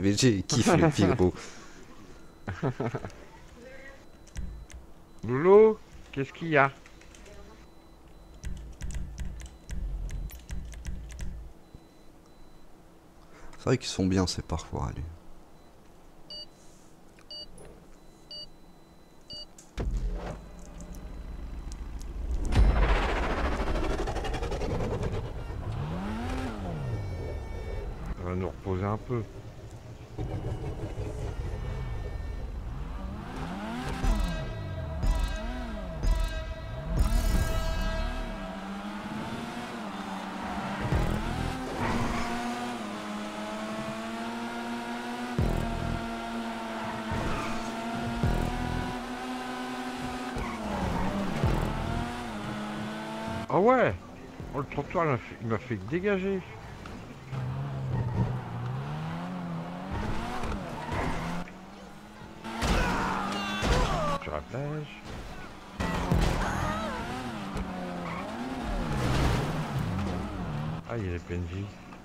VG, il kiffe le pyro. Loulou, qu'est-ce qu'il y a? C'est vrai qu'ils sont bien ces parcours à lui. On va nous reposer un peu. Ah ouais. Oh, le trottoir il m'a fait dégager. Sur la plage. Ah, il y a les PNJ.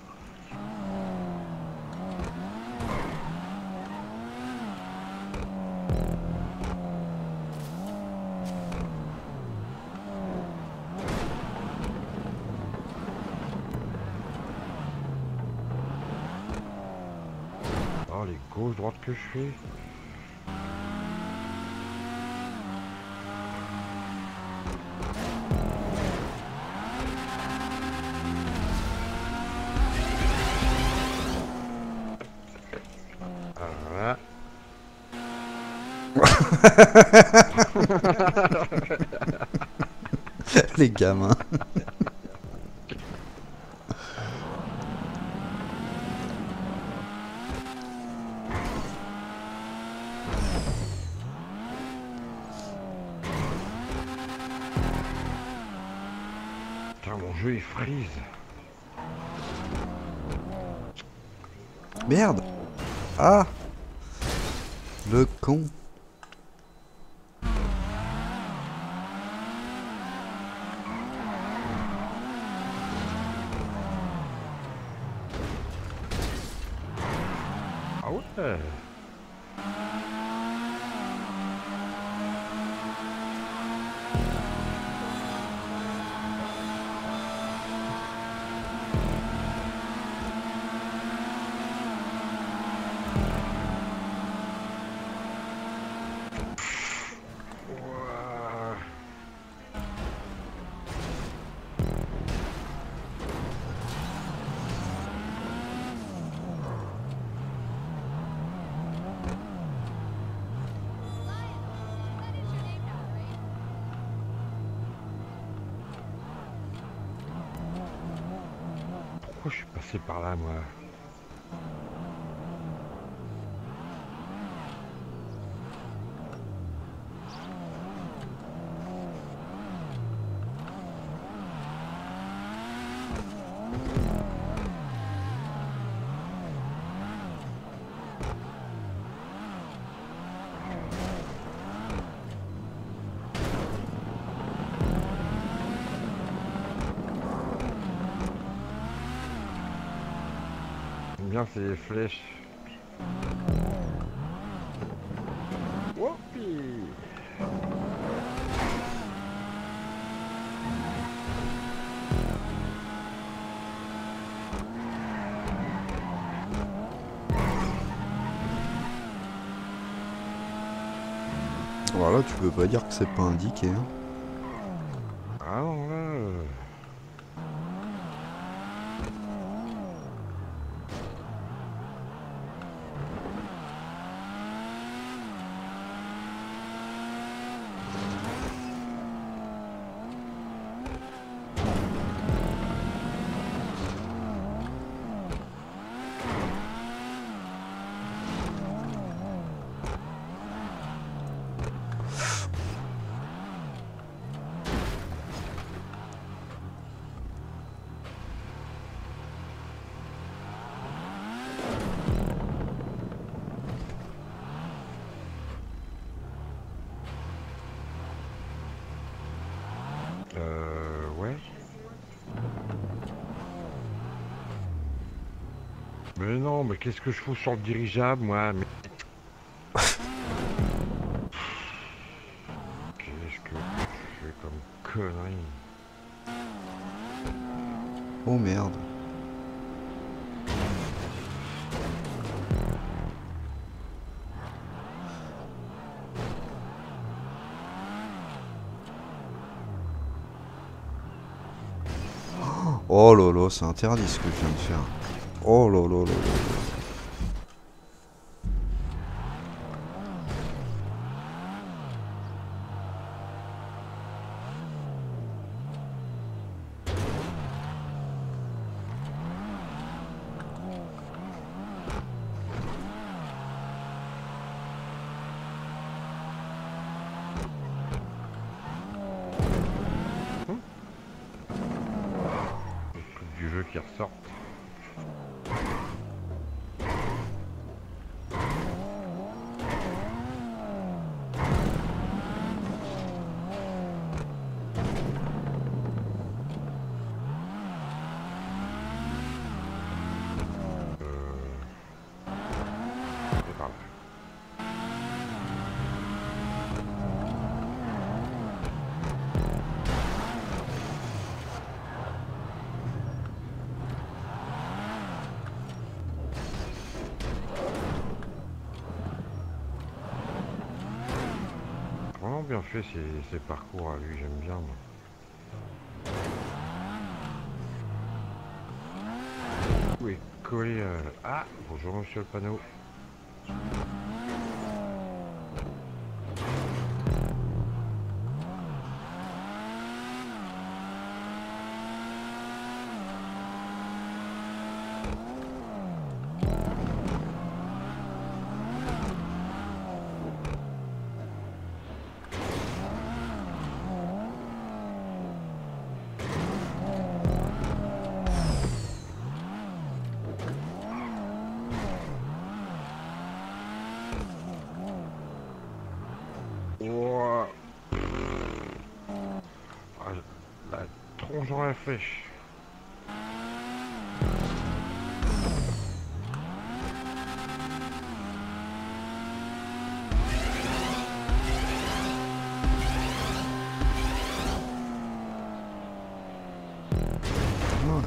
Oh, les gauches droites que je fais. Voilà. Les gamins. Putain, mon jeu il freeze. Merde. Ah. Le con. Ah ouais. Ouah. Pourquoi je suis passé par là, moi? J'aime bien ces flèches. Whoopi. Voilà, tu peux pas dire que c'est pas indiqué. Hein. Ah non, là... Mais non, mais qu'est-ce que je fous sur le dirigeable, moi? Mais qu'est-ce que je fais comme connerie? Oh merde. Oh lolo, c'est interdit ce que je viens de faire. Oh lolo, lolo. Les trucs du jeu qui ressortent. C'est par là. Vraiment bien fait ces parcours à lui, j'aime bien moi. Où est collé Ah, bonjour monsieur le panneau. Ouah. Ah, la tronche dans la flèche. Ouais.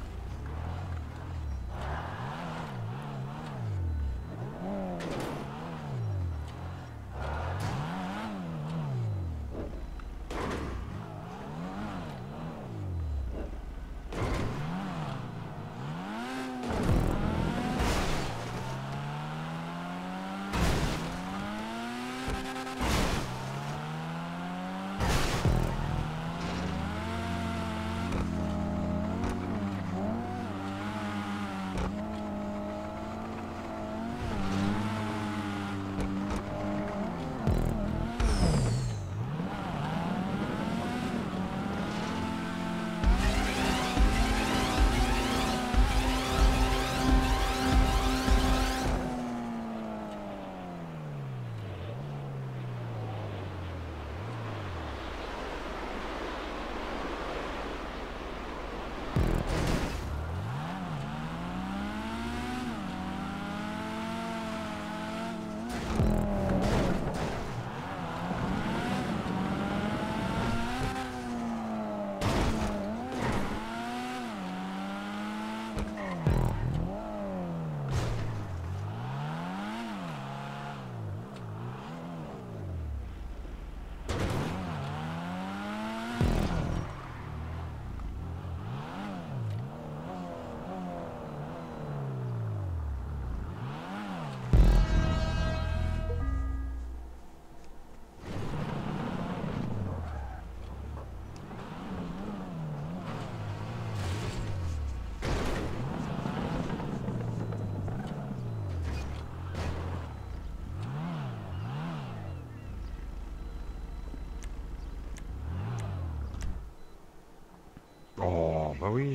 Oh, bah oui.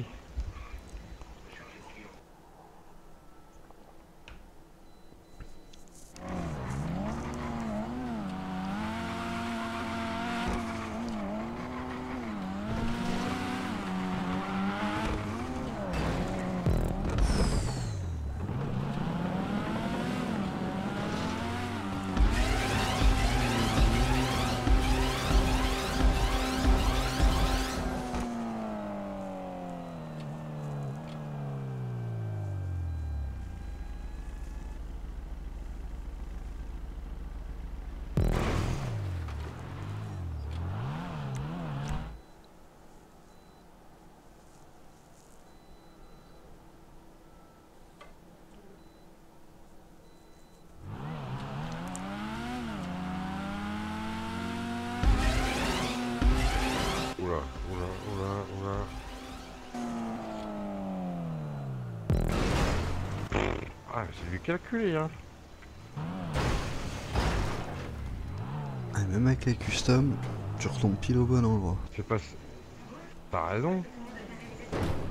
Oula, oula, oula. Ah, c'est du calculé, hein. Ah, même avec les customs, tu retombes pile au bon endroit. C'est pas... T'as raison.